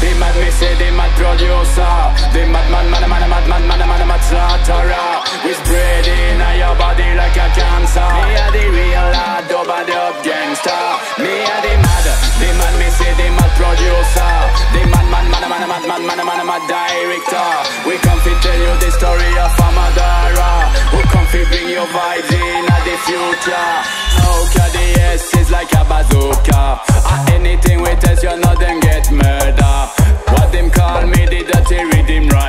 They mad me say they mad producer. They mad mad slaughterer. We spread in your body like a cancer. Me a the real hard dub gangster. Me a the mad me say they mad producer. They mad director. We come to tell you the story of Amadara. Who come to bring your vibes in at the future. Okay, the S is like a bazooka. Anything we test you know them get murder. What them call me the dirty rhythm